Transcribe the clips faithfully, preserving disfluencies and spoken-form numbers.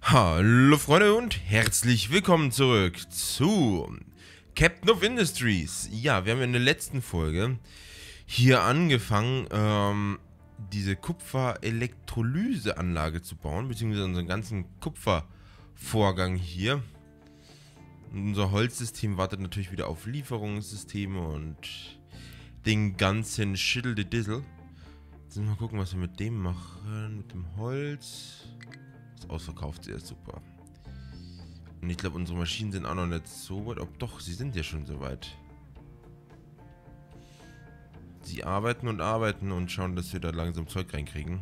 Hallo Freunde und herzlich willkommen zurück zu Captain of Industries. Ja, wir haben in der letzten Folge hier angefangen, ähm, diese Kupfer-Elektrolyse-Anlage zu bauen, beziehungsweise unseren ganzen Kupfervorgang hier. Und unser Holzsystem wartet natürlich wieder auf Lieferungssysteme und den ganzen Schiddle-de-Dizzle. Jetzt müssen wir mal gucken, was wir mit dem machen, mit dem Holz. Das ausverkauft sehr super. Und ich glaube, unsere Maschinen sind auch noch nicht so weit. Ob doch, sie sind ja schon so weit. Sie arbeiten und arbeiten und schauen, dass wir da langsam Zeug reinkriegen.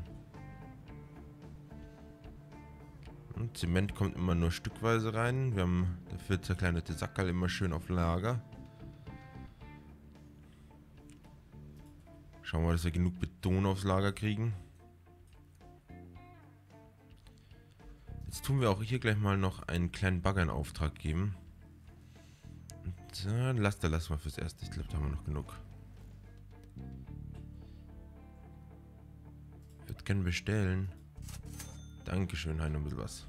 Und Zement kommt immer nur stückweise rein. Wir haben dafür zerkleinerte Sackerl immer schön auf Lager. Schauen wir, dass wir genug Beton aufs Lager kriegen. Jetzt tun wir auch hier gleich mal noch einen kleinen Bagger in Auftrag geben. Und äh, Laster lassen wir fürs Erste. Ich glaube, da haben wir noch genug. Ich würde gerne bestellen. Dankeschön, Hein, ein bisschen was.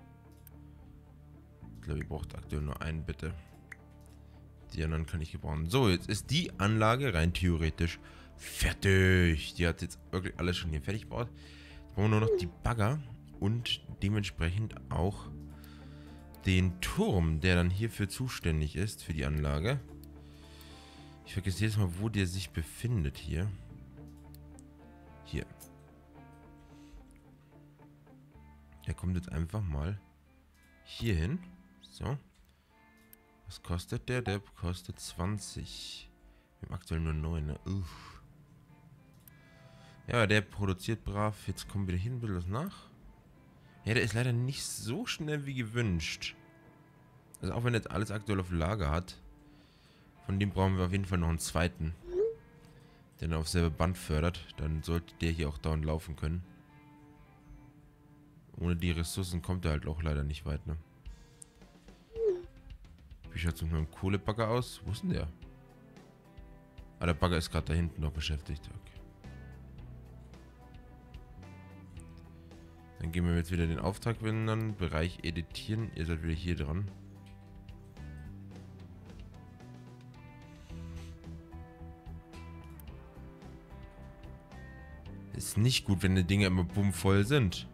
Ich glaube, ihr braucht aktuell nur einen, bitte. Die anderen kann ich gebrauchen. So, jetzt ist die Anlage rein theoretisch fertig. Die hat jetzt wirklich alles schon hier fertig gebaut. Jetzt brauchen wir nur noch die Bagger und dementsprechend auch den Turm, der dann hierfür zuständig ist, für die Anlage. Ich vergesse jetzt mal, wo der sich befindet hier. Hier. Der kommt jetzt einfach mal hier hin. So. Was kostet der? Der kostet zwanzig. Wir haben aktuell nur neun, ne? Uff. Ja, der produziert brav. Jetzt kommen wir hin, ein bisschen was nach. Ja, der ist leider nicht so schnell wie gewünscht. Also auch wenn er jetzt alles aktuell auf Lager hat. Von dem brauchen wir auf jeden Fall noch einen zweiten. Der dann auf selbe Band fördert. Dann sollte der hier auch dauernd laufen können. Ohne die Ressourcen kommt er halt auch leider nicht weit, ne? Wie schaut es mit meinem Kohlebagger aus? Wo ist denn der? Ah, der Bagger ist gerade da hinten noch beschäftigt. Okay. Dann geben wir jetzt wieder den Auftrag ändern. Bereich editieren. Ihr seid wieder hier dran. Ist nicht gut, wenn die Dinge immer bummvoll sind.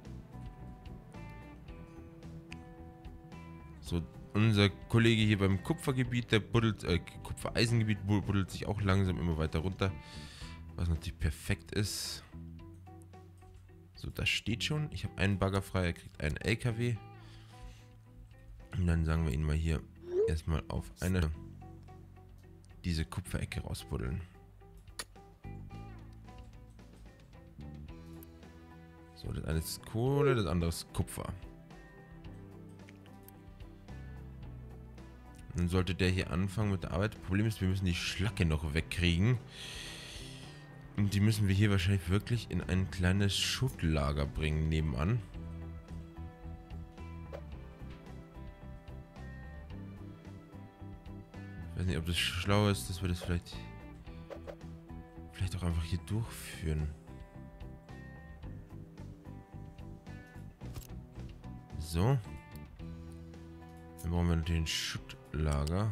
So, unser Kollege hier beim Kupfergebiet, der buddelt, äh, Kupfereisengebiet buddelt sich auch langsam immer weiter runter. Was natürlich perfekt ist. So, das steht schon. Ich habe einen Bagger frei, er kriegt einen L K W. Und dann sagen wir ihn mal hier erstmal auf eine diese Kupferecke rausbuddeln. So, das eine ist Kohle, das andere ist Kupfer. Dann sollte der hier anfangen mit der Arbeit. Problem ist, wir müssen die Schlacke noch wegkriegen. Und die müssen wir hier wahrscheinlich wirklich in ein kleines Schuttlager bringen, nebenan. Ich weiß nicht, ob das schlau ist, dass wir das vielleicht... Vielleicht auch einfach hier durchführen. So. Dann brauchen wir natürlich ein Schuttlager.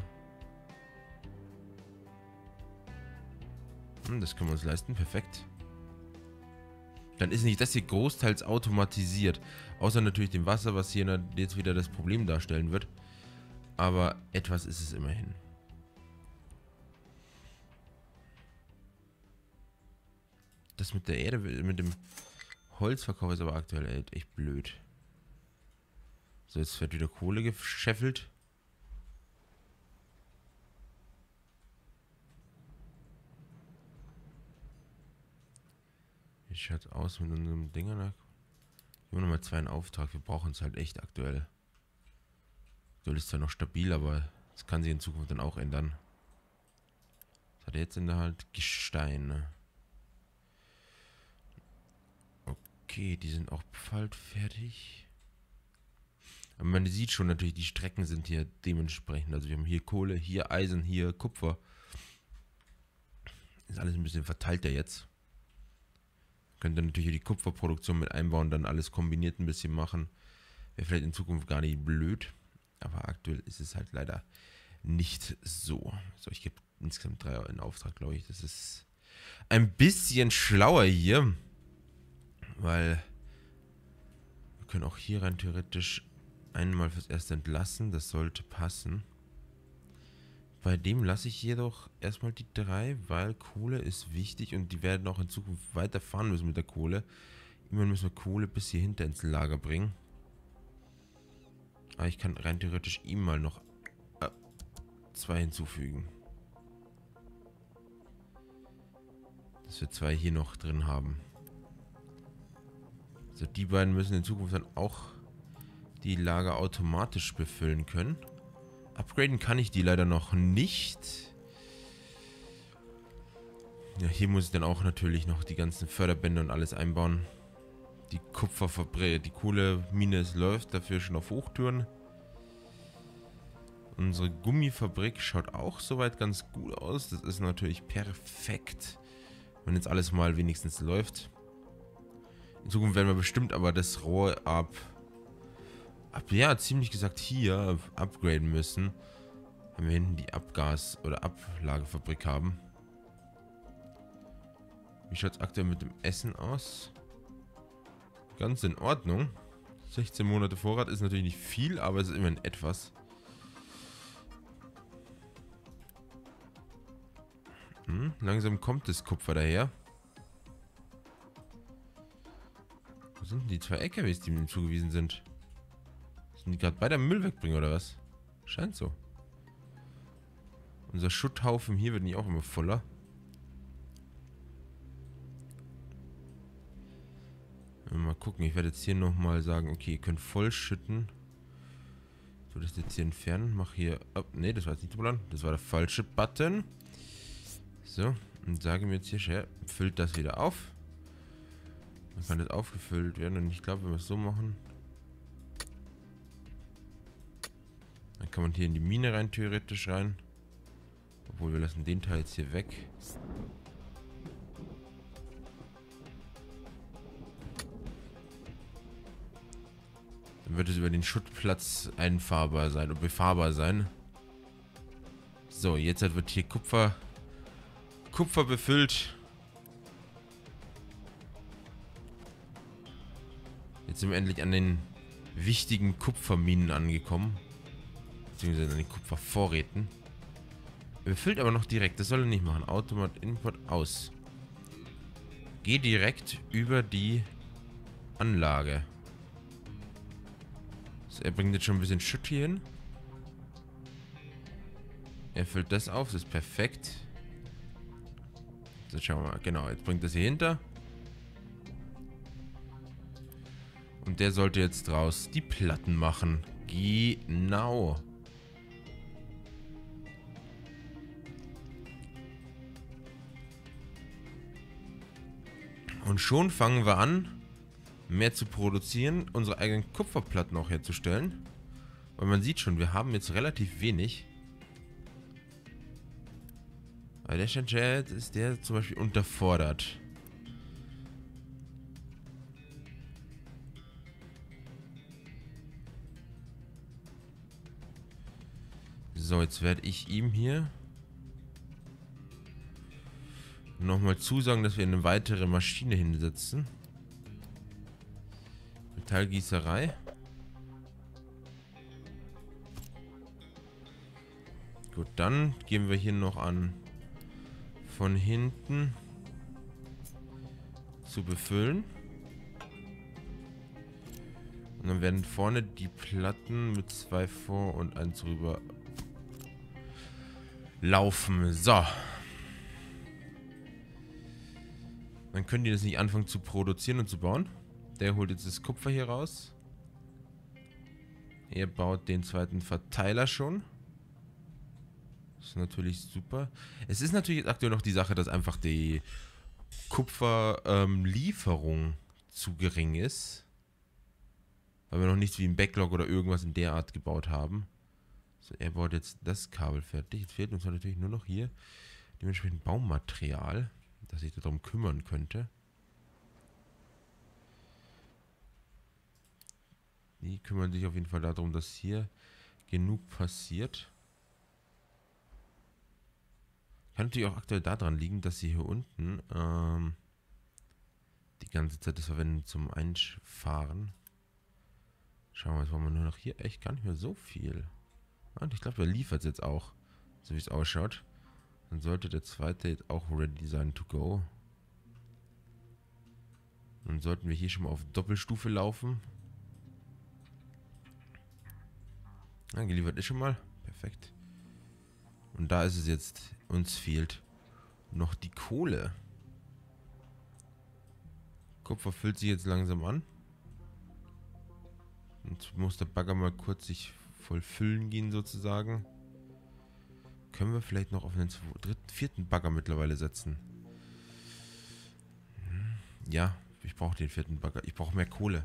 Hm, das können wir uns leisten. Perfekt. Dann ist nicht das hier großteils automatisiert. Außer natürlich dem Wasser, was hier jetzt wieder das Problem darstellen wird. Aber etwas ist es immerhin. Das mit der Erde, mit dem Holzverkauf ist aber aktuell echt blöd. So, jetzt wird wieder Kohle gescheffelt. Wie schaut es aus mit unserem Dinger? Geben wir nochmal zwei in Auftrag. Wir brauchen es halt echt aktuell. Aktuell ist zwar noch stabil, aber das kann sich in Zukunft dann auch ändern. Was hat er jetzt in der Hand? Gestein. Ne? Okay, die sind auch bald fertig. Aber man sieht schon natürlich, die Strecken sind hier dementsprechend. Also wir haben hier Kohle, hier Eisen, hier Kupfer. Ist alles ein bisschen verteilter jetzt. Könnt ihr natürlich die Kupferproduktion mit einbauen, dann alles kombiniert ein bisschen machen. Wäre vielleicht in Zukunft gar nicht blöd. Aber aktuell ist es halt leider nicht so. So, ich gebe insgesamt drei in Auftrag, glaube ich. Das ist ein bisschen schlauer hier. Weil wir können auch hier rein theoretisch einmal fürs Erste entlassen. Das sollte passen. Bei dem lasse ich jedoch erstmal die drei, weil Kohle ist wichtig und die werden auch in Zukunft weiterfahren müssen mit der Kohle. Immerhin müssen wir Kohle bis hier hinter ins Lager bringen. Aber ich kann rein theoretisch ihm mal noch äh, zwei hinzufügen. Dass wir zwei hier noch drin haben. So, die beiden müssen in Zukunft dann auch die Lager automatisch befüllen können. Upgraden kann ich die leider noch nicht. Ja, hier muss ich dann auch natürlich noch die ganzen Förderbänder und alles einbauen. Die Kupferfabrik, die Kohlemine läuft dafür schon auf Hochtouren. Unsere Gummifabrik schaut auch soweit ganz gut aus. Das ist natürlich perfekt, wenn jetzt alles mal wenigstens läuft. In Zukunft werden wir bestimmt aber das Rohr ab, ab ja, ziemlich gesagt hier upgraden müssen, wenn wir hinten die Abgas- oder Ablagefabrik haben. Wie schaut es aktuell mit dem Essen aus? Ganz in Ordnung. sechzehn Monate Vorrat ist natürlich nicht viel, aber es ist immerhin etwas. Hm, langsam kommt das Kupfer daher. Wo sind denn die zwei L K Ws, die mir zugewiesen sind? Sind die gerade bei der Müll wegbringen oder was? Scheint so. Unser Schutthaufen hier wird nicht auch immer voller. Mal gucken, ich werde jetzt hier nochmal sagen, okay, ihr könnt voll schütten. So, das jetzt hier entfernen. Mach hier. Oh, ne, das war jetzt nicht der Plan. Das war der falsche Button. So, und sage mir jetzt hier, ja, füllt das wieder auf. Dann kann das aufgefüllt werden. Und ich glaube, wenn wir es so machen, dann kann man hier in die Mine rein, theoretisch rein. Obwohl, wir lassen den Teil jetzt hier weg. Dann wird es über den Schuttplatz einfahrbar sein und befahrbar sein. So, jetzt wird hier Kupfer, Kupfer befüllt. Jetzt sind wir endlich an den wichtigen Kupferminen angekommen. Beziehungsweise an den Kupfervorräten. Er befüllt aber noch direkt. Das soll er nicht machen. Automat Import aus. Geh direkt über die Anlage. So, er bringt jetzt schon ein bisschen Schutt hier hin. Er füllt das auf. Das ist perfekt. So, schauen wir mal. Genau, jetzt bringt das hier hinter. Und der sollte jetzt draus die Platten machen. Genau. Und schon fangen wir an, mehr zu produzieren, unsere eigenen Kupferplatten auch herzustellen. Weil man sieht schon, wir haben jetzt relativ wenig. Bei der Stand ist der zum Beispiel unterfordert. So, jetzt werde ich ihm hier nochmal zusagen, dass wir eine weitere Maschine hinsetzen. Metallgießerei. Gut, dann gehen wir hier noch an, von hinten zu befüllen. Und dann werden vorne die Platten mit zwei vor und eins rüber laufen. So. Dann können die das nicht anfangen zu produzieren und zu bauen. Der holt jetzt das Kupfer hier raus. Er baut den zweiten Verteiler schon. Das ist natürlich super. Es ist natürlich jetzt aktuell noch die Sache, dass einfach die Kupferlieferung ähm, zu gering ist. Weil wir noch nichts wie ein Backlog oder irgendwas in der Art gebaut haben. So, er baut jetzt das Kabel fertig. Jetzt fehlt uns natürlich nur noch hier dementsprechend Baumaterial, dass sich darum kümmern könnte. Die kümmern sich auf jeden Fall darum, dass hier genug passiert. Kann natürlich auch aktuell daran liegen, dass sie hier unten ähm, die ganze Zeit das verwenden zum Einfahren. Schauen wir, jetzt wollen wir nur noch hier. Echt gar nicht mehr so viel. Und ich glaube, der liefert es jetzt auch. So wie es ausschaut. Dann sollte der zweite jetzt auch ready sein to go. Dann sollten wir hier schon mal auf Doppelstufe laufen. Ja, geliefert ist schon mal. Perfekt. Und da ist es jetzt. Uns fehlt noch die Kohle. Kupfer füllt sich jetzt langsam an. Und muss der Bagger mal kurz sich voll füllen gehen sozusagen. Können wir vielleicht noch auf einen dritten, vierten Bagger mittlerweile setzen? Ja, ich brauche den vierten Bagger. Ich brauche mehr Kohle.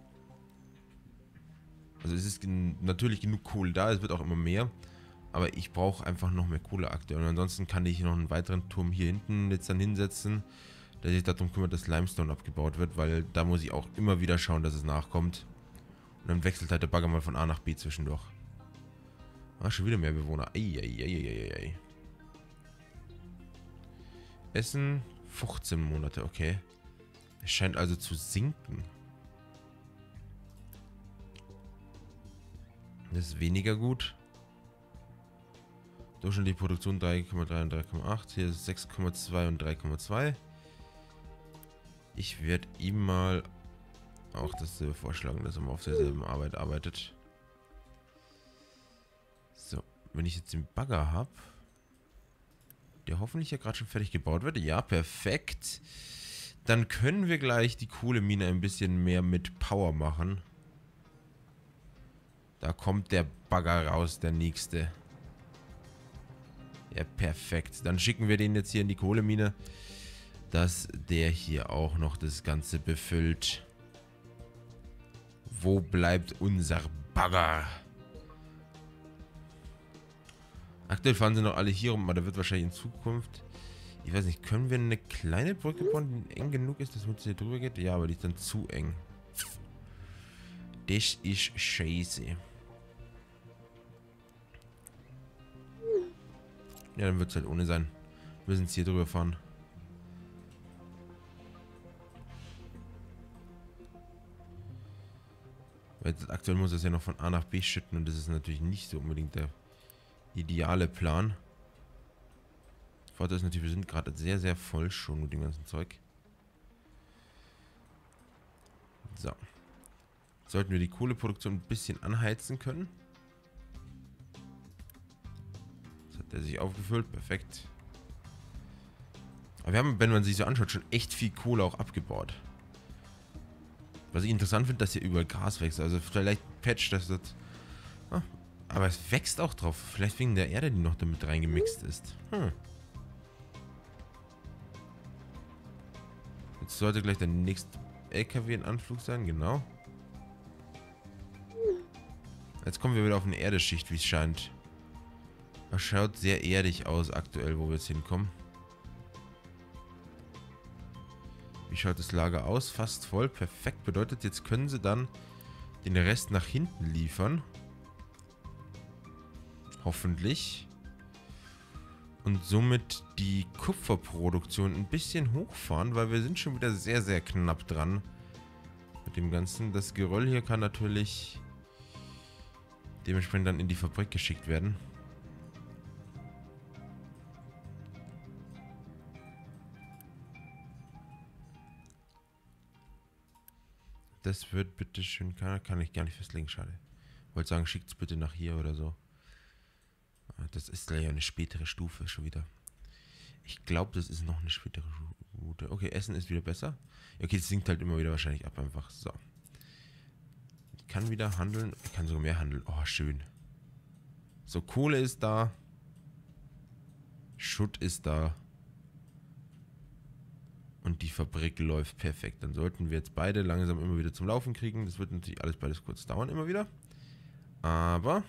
Also es ist gen natürlich genug Kohle da, es wird auch immer mehr. Aber ich brauche einfach noch mehr Kohle aktuell. Und ansonsten kann ich noch einen weiteren Turm hier hinten jetzt dann hinsetzen, der sich darum kümmert, dass Limestone abgebaut wird, weil da muss ich auch immer wieder schauen, dass es nachkommt. Und dann wechselt halt der Bagger mal von A nach B zwischendurch. Ah, schon wieder mehr Bewohner. Eieieiei. Essen fünfzehn Monate, okay. Es scheint also zu sinken. Das ist weniger gut. Durchschnittliche Produktion drei Komma drei und drei Komma acht. Hier ist sechs Komma zwei und drei Komma zwei. Ich werde ihm mal auch das äh, vorschlagen, dass er mal auf derselben Arbeit arbeitet. So, wenn ich jetzt den Bagger habe, der hoffentlich ja gerade schon fertig gebaut wird. Ja, perfekt. Dann können wir gleich die Kohlemine ein bisschen mehr mit Power machen. Da kommt der Bagger raus, der nächste. Ja, perfekt. Dann schicken wir den jetzt hier in die Kohlemine, dass der hier auch noch das Ganze befüllt. Wo bleibt unser Bagger? Aktuell fahren sie noch alle hier rum, aber da wird wahrscheinlich in Zukunft... Ich weiß nicht, können wir eine kleine Brücke bauen, die eng genug ist, dass man hier drüber geht? Ja, aber die ist dann zu eng. Das ist scheiße. Ja, dann wird es halt ohne sein. Wir müssen jetzt hier drüber fahren. Weil jetzt aktuell muss es ja noch von A nach B schütten und das ist natürlich nicht so unbedingt der ideale Plan. Vorteil ist natürlich, wir sind gerade sehr, sehr voll schon mit dem ganzen Zeug. So. Sollten wir die Kohleproduktion ein bisschen anheizen können. Jetzt hat der sich aufgefüllt. Perfekt. Aber wir haben, wenn man sich so anschaut, schon echt viel Kohle auch abgebaut. Was ich interessant finde, dass hier überall Gras wächst. Also vielleicht Patch, das wird... Ah, aber es wächst auch drauf. Vielleicht wegen der Erde, die noch damit reingemixt ist. Hm. Jetzt sollte gleich der nächste L K W in Anflug sein, genau. Jetzt kommen wir wieder auf eine Erdeschicht, wie es scheint. Das schaut sehr erdig aus aktuell, wo wir jetzt hinkommen. Wie schaut das Lager aus? Fast voll, perfekt. Bedeutet, jetzt können sie dann den Rest nach hinten liefern. Hoffentlich. Und somit die Kupferproduktion ein bisschen hochfahren, weil wir sind schon wieder sehr, sehr knapp dran mit dem Ganzen. Das Geröll hier kann natürlich dementsprechend dann in die Fabrik geschickt werden. Das wird bitte schön, kann, kann ich gar nicht festlegen, schade. Wollte sagen, schickt es bitte nach hier oder so. Das ist gleich eine spätere Stufe schon wieder. Ich glaube, das ist noch eine spätere Route. Okay, Essen ist wieder besser. Okay, es sinkt halt immer wieder wahrscheinlich ab einfach. So. Ich kann wieder handeln. Ich kann sogar mehr handeln. Oh, schön. So, Kohle ist da. Schutt ist da. Und die Fabrik läuft perfekt. Dann sollten wir jetzt beide langsam immer wieder zum Laufen kriegen. Das wird natürlich alles beides kurz dauern immer wieder. Aber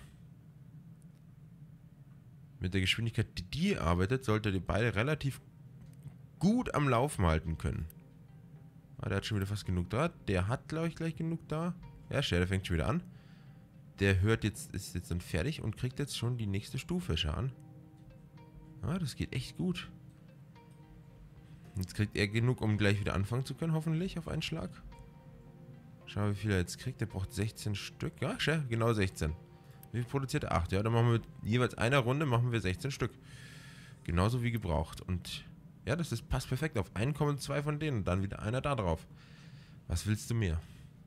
mit der Geschwindigkeit, die die arbeitet, sollte die beide relativ gut am Laufen halten können. Ah, der hat schon wieder fast genug da. Der hat, glaube ich, gleich genug da. Ja, schau, der fängt schon wieder an. Der hört jetzt, ist jetzt dann fertig und kriegt jetzt schon die nächste Stufe. Schau an. Ah, das geht echt gut. Jetzt kriegt er genug, um gleich wieder anfangen zu können, hoffentlich, auf einen Schlag. Schau, wie viel er jetzt kriegt. Der braucht sechzehn Stück. Ja, schau, genau sechzehn. Wie viel produziert er? acht. Ja, dann machen wir mit jeweils einer Runde machen wir sechzehn Stück. Genauso wie gebraucht. Und ja, das ist, passt perfekt. Auf einen kommen zwei von denen und dann wieder einer da drauf. Was willst du mehr?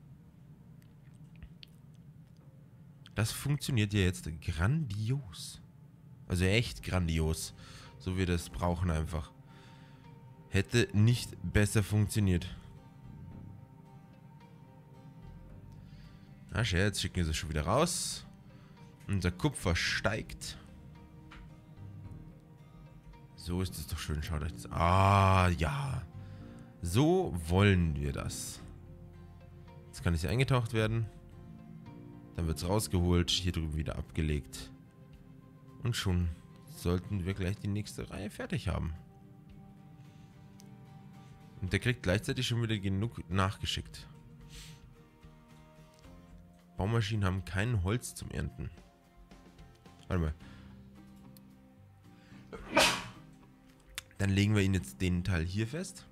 Das funktioniert ja jetzt grandios. Also echt grandios. So wie wir das brauchen einfach. Hätte nicht besser funktioniert. Na, schau, jetzt schicken wir sie schon wieder raus. Unser Kupfer steigt. So ist es doch schön. Schaut euch das an. Ah, ja. So wollen wir das. Jetzt kann es hier eingetaucht werden. Dann wird es rausgeholt. Hier drüben wieder abgelegt. Und schon sollten wir gleich die nächste Reihe fertig haben. Und der kriegt gleichzeitig schon wieder genug nachgeschickt. Baumaschinen haben kein Holz zum Ernten. Warte mal. Dann legen wir ihn jetzt den Teil hier fest.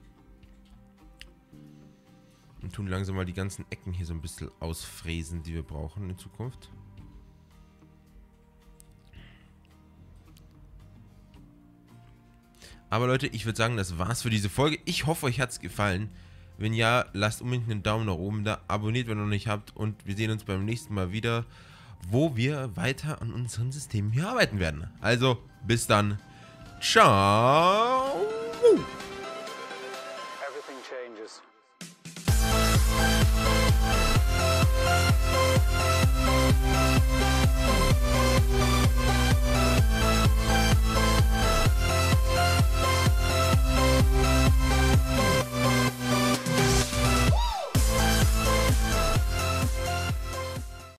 Und tun langsam mal die ganzen Ecken hier so ein bisschen ausfräsen, die wir brauchen in Zukunft. Aber Leute, ich würde sagen, das war's für diese Folge. Ich hoffe, euch hat's gefallen. Wenn ja, lasst unbedingt einen Daumen nach oben da. Abonniert, wenn ihr noch nicht habt. Und wir sehen uns beim nächsten Mal wieder, wo wir weiter an unseren Systemen hier arbeiten werden. Also, bis dann. Ciao.